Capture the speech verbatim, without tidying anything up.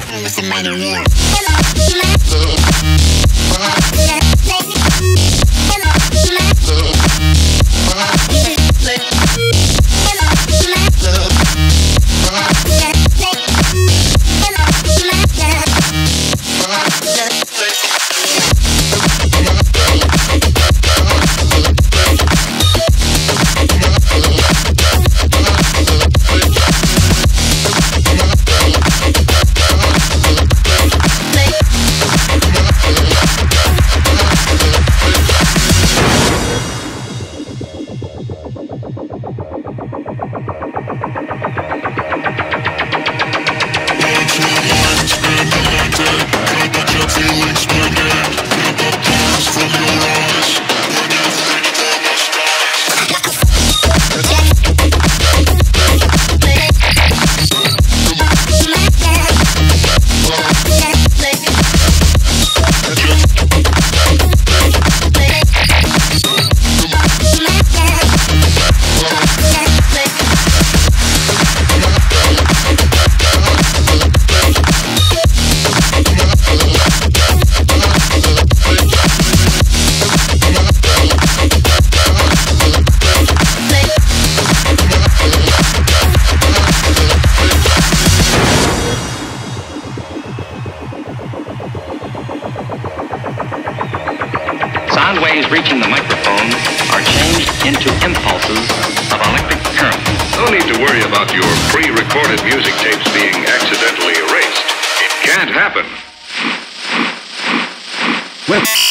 Sound waves reaching the microphone are changed into impulses of electric current. No need to worry about your pre-recorded music tapes being accidentally erased. It can't happen. With